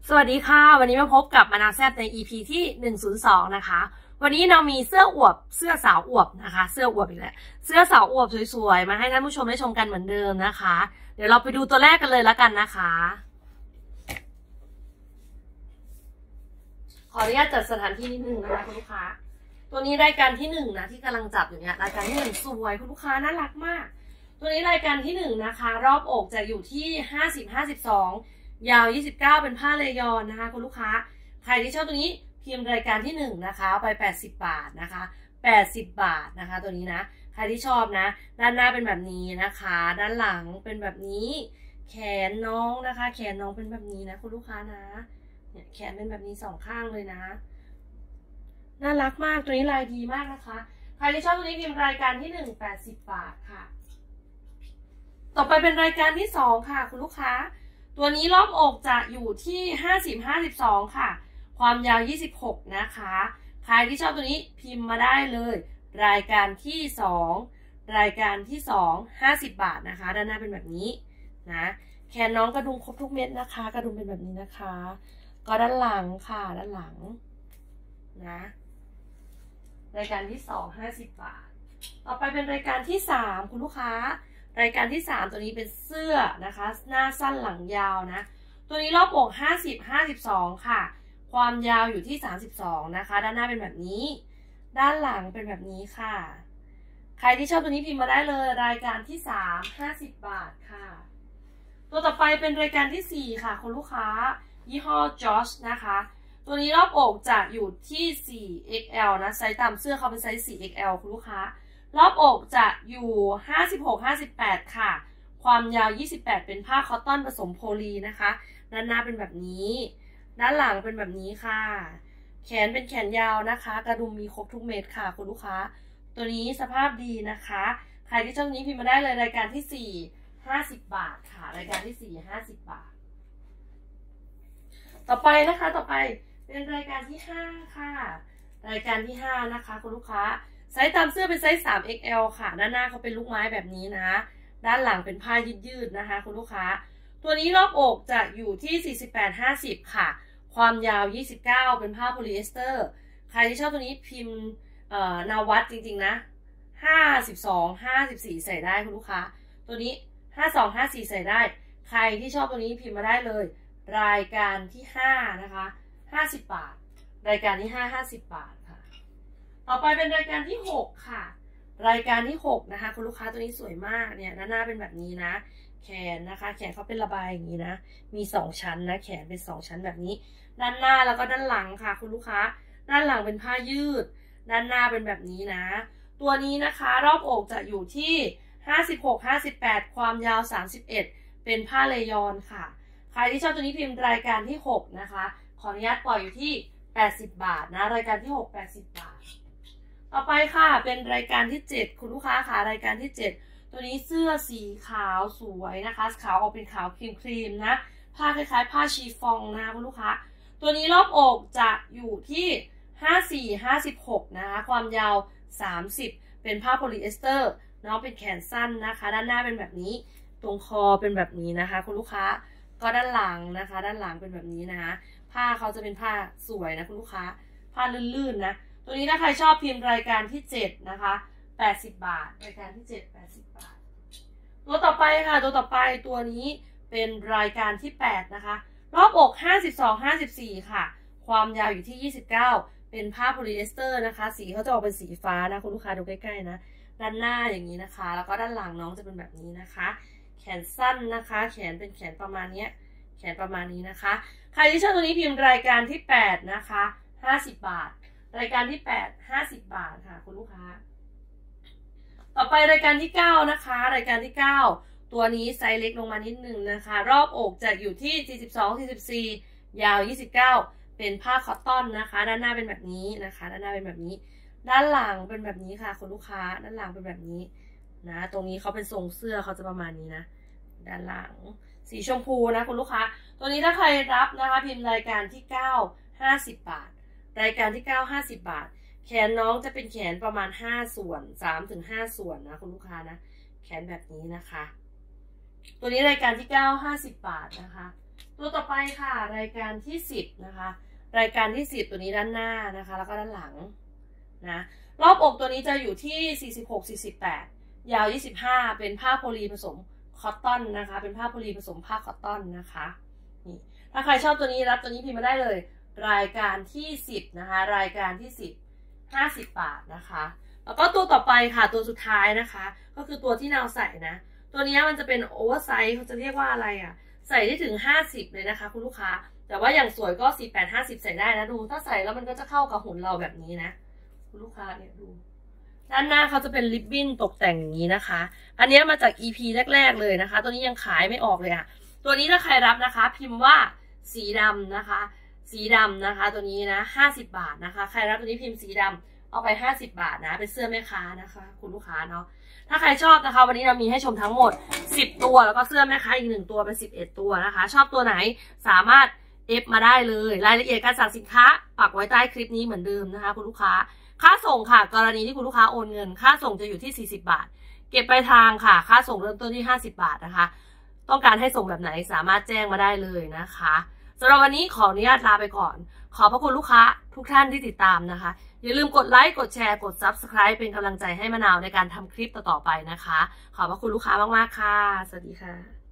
สวัสดีค่ะวันนี้มาพบกับมะนาวแซ่บใน EP ที่102นะคะวันนี้เรามีเสื้ออวบเสื้อสาวอวบนะคะเสื้ออวบอีกแล้วเสื้อสาวอวบสวยๆมาให้ท่านผู้ชมได้ชมกันเหมือนเดิมนะคะเดี๋ยวเราไปดูตัวแรกกันเลยแล้วกันนะคะขออนุญาตจัดสถานที่นิดนึงนะคะคุณลูกค้าตัวนี้รายการที่1นะที่กำลังจับอยู่เนี่ยรายการที่1สวยคุณลูกค้าน่ารักมากตัวนี้รายการที่1นะคะรอบอกจะอยู่ที่50-52ยาว29เป็นผ้าเลยอนนะคะคุณลูกค้าใครที่ชอบตัวนี้พิมพ์รายการที่1นะคะไป80 บาทนะคะ80 บาทนะคะตัวนี้นะใครที่ชอบนะด้านหน้าเป็นแบบนี้นะคะด้านหลังเป็นแบบนี้แขนน้องนะคะแขนน้องเป็นแบบนี้นะคุณลูกค้านะเนี่ยแขนเป็นแบบนี้2ข้างเลยนะน่ารักมากตัวนี้ลายดีมากนะคะใครที่ชอบตัวนี้พิมพ์รายการที่1 80 บาทค่ะต่อไปเป็นรายการที่2ค่ะคุณลูกค้าตัวนี้รอบอกจะอยู่ที่50-52ค่ะความยาว26นะคะใครที่ชอบตัวนี้พิมพ์มาได้เลยรายการที่2รายการที่2 50 บาทนะคะด้านหน้าเป็นแบบนี้นะแขนน้องกระดุมครบทุกเม็ดนะคะกระดุมเป็นแบบนี้นะคะก็ด้านหลังค่ะด้านหลังนะรายการที่2 50 บาทต่อไปเป็นรายการที่3คุณลูกค้ารายการที่3ตัวนี้เป็นเสื้อนะคะหน้าสั้นหลังยาวนะตัวนี้รอบอก50-52ค่ะความยาวอยู่ที่32นะคะด้านหน้าเป็นแบบนี้ด้านหลังเป็นแบบนี้ค่ะใครที่ชอบตัวนี้พิมพ์มาได้เลยรายการที่3 50 บาทค่ะตัวต่อไปเป็นรายการที่4ค่ะคุณลูกค้ายี่ห้อจอชนะคะตัวนี้รอบอกจะอยู่ที่ 4XL นะไซส์ตามเสื้อเขาเป็นไซส์ 4XL คุณลูกค้ารอบอกจะอยู่56-58ค่ะความยาว28เป็นผ้าคอตตอนผสมโพลีนะคะด้านหน้าเป็นแบบนี้ด้านหลังเป็นแบบนี้ค่ะแขนเป็นแขนยาวนะคะกระดุมมีครบทุกเม็ดค่ะคุณลูกค้าตัวนี้สภาพดีนะคะใครที่ชอบนี้พิมพ์มาได้เลยรายการที่4 50 บาทค่ะรายการที่4 50 บาทต่อไปนะคะต่อไปเป็นรายการที่5ค่ะรายการที่5นะคะคุณลูกค้าไซส์ตามเสื้อเป็นไซส์ 3XL ค่ะด้านหน้าเขาเป็นลูกไม้แบบนี้นะด้านหลังเป็นผ้ายืดๆนะคะคุณลูกค้าตัวนี้รอบอกจะอยู่ที่48-50ค่ะความยาว29เป็นผ้าโพลีเอสเตอร์ใครที่ชอบตัวนี้พิมพ์นาวัดจริงๆนะ52-54ใส่ได้คุณลูกค้าตัวนี้52-54ใส่ได้ใครที่ชอบตัวนี้พิมพ์มาได้เลยรายการที่5นะคะ50 บาทรายการที่5 50 บาทค่ะต่อไปเป็นรายการที่6ค่ะรายการที่6นะคะคุณลูกค้าตัวนี้สวยมากเนี่ยด้านหน้าเป็นแบบนี้นะแขนนะคะแขนเขาเป็นระบายอย่างนี้นะมี2ชั้นนะแขนเป็น2ชั้นแบบนี้ด้านหน้าแล้วก็ด้านหลังค่ะคุณลูกค้าด้านหลังเป็นผ้ายืดด้านหน้าเป็นแบบนี้นะตัวนี้นะคะรอบอกจะอยู่ที่56-58ความยาว31เป็นผ้าเลยอนค่ะใครที่ชอบตัวนี้พิมพ์รายการที่6นะคะขออนุญาตปล่อยอยู่ที่80 บาทนะรายการที่6 80 บาทต่อไปค่ะเป็นรายการที่7คุณลูกค้าค่ะรายการที่7ตัวนี้เสื้อสีขาวสวยนะคะขาวออกเป็นขาวครีมนะผ้าคล้ายๆผ้าชีฟองนะคุณลูกค้าตัวนี้รอบอกจะอยู่ที่54-56นะคะความยาว30เป็นผ้าโพลีเอสเตอร์น้องเป็นแขนสั้นนะคะด้านหน้าเป็นแบบนี้ตรงคอเป็นแบบนี้นะคะคุณลูกค้าก็ด้านหลังนะคะด้านหลังเป็นแบบนี้นะคะผ้าเขาจะเป็นผ้าสวยนะคุณลูกค้าผ้าลื่นๆนะตัวนี้ถ้าใครชอบพิมพ์รายการที่7นะคะ80 บาทรายการที่7 80 บาทตัวต่อไปค่ะตัวต่อไปตัวนี้เป็นรายการที่8นะคะรอบอก52-54ค่ะความยาวอยู่ที่29เป็นผ้าโพลีเอสเตอร์นะคะสีเขาจะออกเป็นสีฟ้านะคุณลูกค้าดูใกล้ๆนะด้านหน้าอย่างนี้นะคะแล้วก็ด้านหลังน้องจะเป็นแบบนี้นะคะแขนสั้นนะคะแขนเป็นแขนประมาณนี้แขนประมาณนี้นะคะใครที่ชอบตัวนี้พิมพ์รายการที่8นะคะ50 บาทรายการที่8 50 บาทค่ะคุณลูกค้าต่อไปรายการที่9นะคะรายการที่9ตัวนี้ไซส์เล็กลงมานิดนึงนะคะรอบอกจะอยู่ที่42-44ยาว29เป็นผ้าคอตตอนนะคะด้านหน้าเป็นแบบนี้นะคะด้านหน้าเป็นแบบนี้ด้านหลังเป็นแบบนี้ค่ะคุณลูกค้าด้านหลังเป็นแบบนี้นะตรงนี้เขาเป็นทรงเสื้อเขาจะประมาณนี้นะด้านหลังสีชมพูนะคุณลูกค้าตัวนี้ถ้าใครรับนะคะพิมพ์รายการที่9 50 บาทรายการที่9 50 บาทแขนน้องจะเป็นแขนประมาณ5ส่วน3-5ส่วนนะคุณลูกค้านะแขนแบบนี้นะคะตัวนี้รายการที่9 50 บาทนะคะตัวต่อไปค่ะรายการที่10นะคะรายการที่10ตัวนี้ด้านหน้านะคะแล้วก็ด้านหลังนะรอบอกตัวนี้จะอยู่ที่46-48ยาว25เป็นผ้าโพลีผสมคอตตอนนะคะเป็นผ้าโพลีผสมผ้าคอตตอนนะคะนี่ถ้าใครชอบตัวนี้รับตัวนี้พิมพ์มาได้เลยรายการที่10นะคะรายการที่10 50 บาทนะคะแล้วก็ตัวต่อไปค่ะตัวสุดท้ายนะคะก็คือตัวที่นาวใส่นะตัวนี้มันจะเป็นโอเวอร์ไซส์เขาจะเรียกว่าอะไรอ่ะใส่ได้ถึง50เลยนะคะคุณลูกค้าแต่ว่าอย่างสวยก็48-50ใส่ได้นะดูถ้าใส่แล้วมันก็จะเข้ากับหุ่นเราแบบนี้นะคุณลูกค้าเนี่ยดูด้านหน้าเขาจะเป็นริบบิ้นตกแต่งอย่างนี้นะคะอันนี้มาจาก EP แรกๆเลยนะคะตัวนี้ยังขายไม่ออกเลยอ่ะตัวนี้ถ้าใครรับนะคะพิมพ์ว่าสีดำนะคะสีดำนะคะตัวนี้นะ50 บาทนะคะใครรับตัวนี้พิมพ์สีดำเอาไป50 บาทนะเป็นเสื้อแม่ค้านะคะคุณลูกค้าเนาะถ้าใครชอบนะคะวันนี้เรามีให้ชมทั้งหมด10ตัวแล้วก็เสื้อแม่ค้าอีก1ตัวเป็น11ตัวนะคะชอบตัวไหนสามารถเอฟมาได้เลยรายละเอียดการสั่งสินค้าปักไว้ใต้คลิปนี้เหมือนเดิมนะคะคุณลูกค้าค่าส่งค่ะกรณีที่คุณลูกค้าโอนเงินค่าส่งจะอยู่ที่40 บาทเก็บปลายทางค่ะค่าส่งเริ่มต้นที่50 บาทนะคะต้องการให้ส่งแบบไหนสามารถแจ้งมาได้เลยนะคะสำหรับวันนี้ขออนุญาตลาไปก่อนขอบพระคุณลูกค้าทุกท่านที่ติดตามนะคะอย่าลืมกดไลค์กดแชร์กด Subscribe เป็นกำลังใจให้มะนาวในการทำคลิปต่อๆไปนะคะขอบพระคุณลูกค้ามากๆค่ะสวัสดีค่ะ